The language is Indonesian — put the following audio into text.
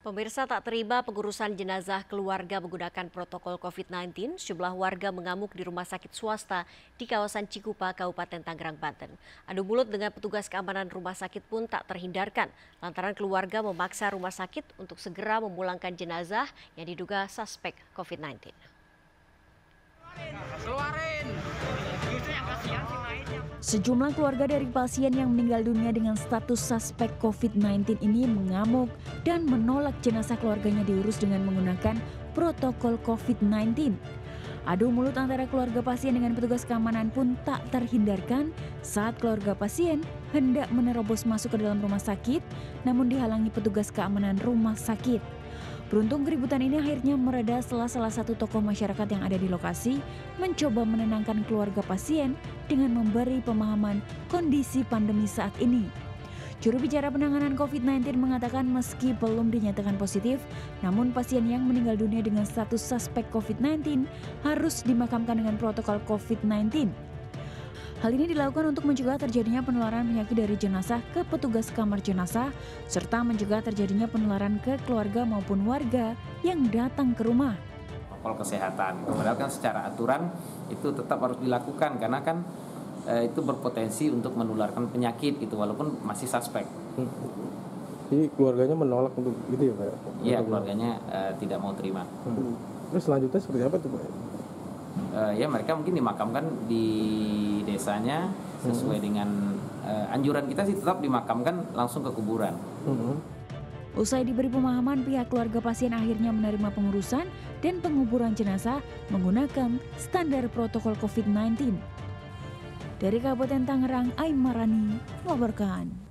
Pemirsa, tak terima pengurusan jenazah keluarga menggunakan protokol COVID-19, sejumlah warga mengamuk di rumah sakit swasta di kawasan Cikupa, Kabupaten Tangerang, Banten. Adu mulut dengan petugas keamanan rumah sakit pun tak terhindarkan, lantaran keluarga memaksa rumah sakit untuk segera memulangkan jenazah yang diduga suspek COVID-19. Sejumlah keluarga dari pasien yang meninggal dunia dengan status suspek COVID-19 ini mengamuk dan menolak jenazah keluarganya diurus dengan menggunakan protokol COVID-19. Adu mulut antara keluarga pasien dengan petugas keamanan pun tak terhindarkan saat keluarga pasien hendak menerobos masuk ke dalam rumah sakit, namun dihalangi petugas keamanan rumah sakit. Beruntung keributan ini akhirnya mereda setelah salah satu tokoh masyarakat yang ada di lokasi mencoba menenangkan keluarga pasien dengan memberi pemahaman kondisi pandemi saat ini. Juru bicara penanganan COVID-19 mengatakan meski belum dinyatakan positif, namun pasien yang meninggal dunia dengan status suspek COVID-19 harus dimakamkan dengan protokol COVID-19. Hal ini dilakukan untuk mencegah terjadinya penularan penyakit dari jenazah ke petugas kamar jenazah, serta mencegah terjadinya penularan ke keluarga maupun warga yang datang ke rumah. Protokol kesehatan, padahal kan secara aturan itu tetap harus dilakukan karena kan itu berpotensi untuk menularkan penyakit itu walaupun masih suspek. Jadi keluarganya menolak untuk gitu ya Pak? Iya, keluarganya tidak mau terima. Terus selanjutnya seperti apa tuh Pak? Ya mereka mungkin dimakamkan di desanya sesuai dengan anjuran kita sih, tetap dimakamkan langsung ke kuburan. Usai diberi pemahaman, pihak keluarga pasien akhirnya menerima pengurusan dan penguburan jenazah menggunakan standar protokol COVID-19. Dari Kabupaten Tangerang, Aimarani melaporkan.